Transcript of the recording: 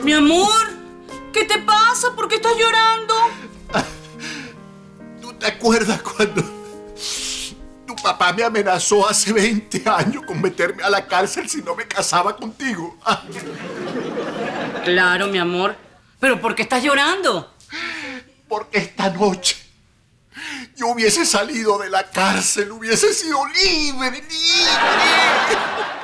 Mi amor, ¿qué te pasa? ¿Por qué estás llorando? ¿Tú te acuerdas cuando tu papá me amenazó hace 20 años con meterme a la cárcel si no me casaba contigo? Claro, mi amor. ¿Pero por qué estás llorando? Porque esta noche yo hubiese salido de la cárcel, hubiese sido libre, libre.